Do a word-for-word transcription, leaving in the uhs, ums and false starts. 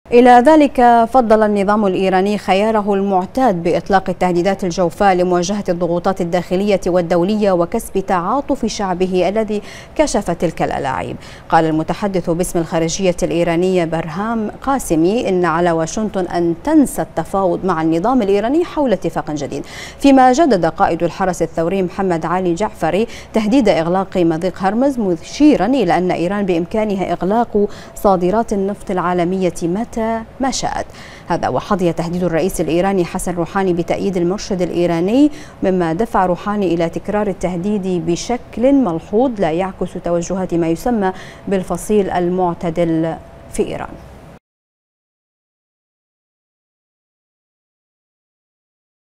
إلى ذلك فضل النظام الإيراني خياره المعتاد بإطلاق التهديدات الجوفاء لمواجهة الضغوطات الداخلية والدولية وكسب تعاطف شعبه الذي كشف تلك الألاعيب. قال المتحدث باسم الخارجية الإيرانية برهام قاسمي إن على واشنطن أن تنسى التفاوض مع النظام الإيراني حول اتفاق جديد، فيما جدد قائد الحرس الثوري محمد علي جعفري تهديد إغلاق مضيق هرمز، مشيرا إلى أن إيران بإمكانها إغلاق صادرات النفط العالمية متى ما شاءت. هذا وحظي تهديد الرئيس الإيراني حسن روحاني بتأييد المرشد الإيراني، مما دفع روحاني إلى تكرار التهديد بشكل ملحوظ لا يعكس توجهات ما يسمى بالفصيل المعتدل في إيران.